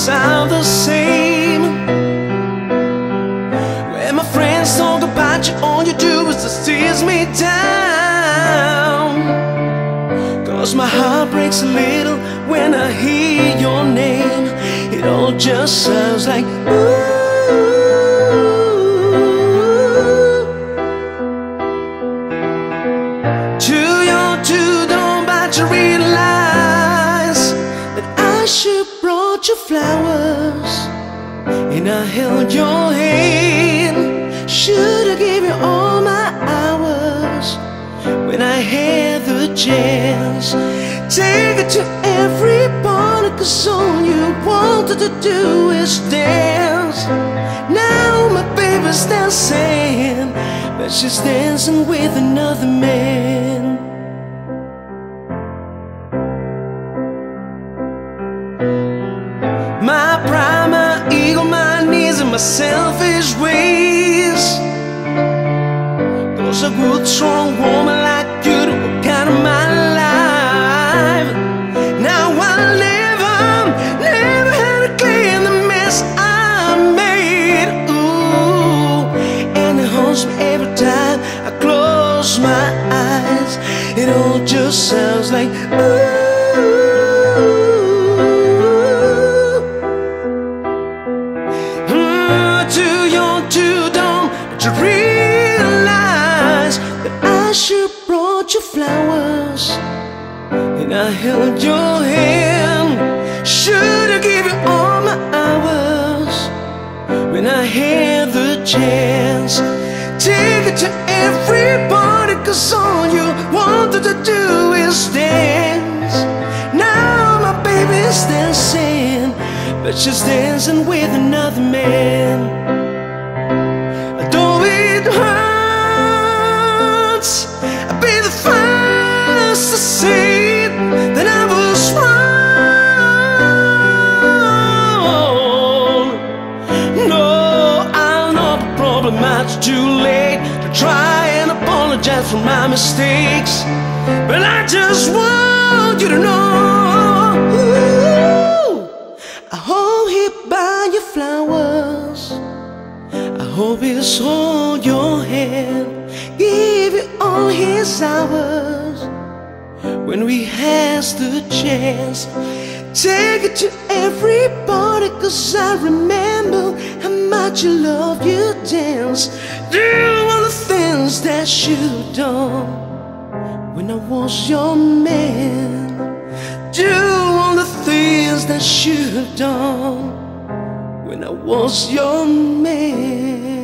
sound the same. When my friends talk about you, all you do is just tears me down. 'Cause my heart breaks a little when I hear your name. It all just sounds like ooh. Too young, too dumb, but you realize that I should brought you flowers, and I held your hand. Should I give you all my hours when I had the chance? Take it to every party, 'cause all you wanted to do is dance. Now my baby's dancing, but she's dancing with another man. My pride, my ego, my needs, and my selfish ways. 'Cause a good, strong woman like you to work out of my life. Now I'll never have to clean the mess I made. Ooh, and it haunts me every time I close my eyes. It all just sounds like ooh. Too young, too dumb, but you realize that I should brought you flowers, and I held your hand. Should I give you all my hours when I had the chance? Take it to every party, 'cause all you wanted to do is dance. Now my baby's dancing, but she's dancing with another man. Though it hurts, I'll be the first to say that I was wrong. No, I know the problem, it's too late to try and apologize for my mistakes. But I just want you to know, I hope he buy you flowers. I hope he'll hold your hand, give you all his hours when we has the chance. Take it to every party, 'cause I remember how much you love you dance. Do all the things that you done when I was your man. Do all the things that you done when I was your man.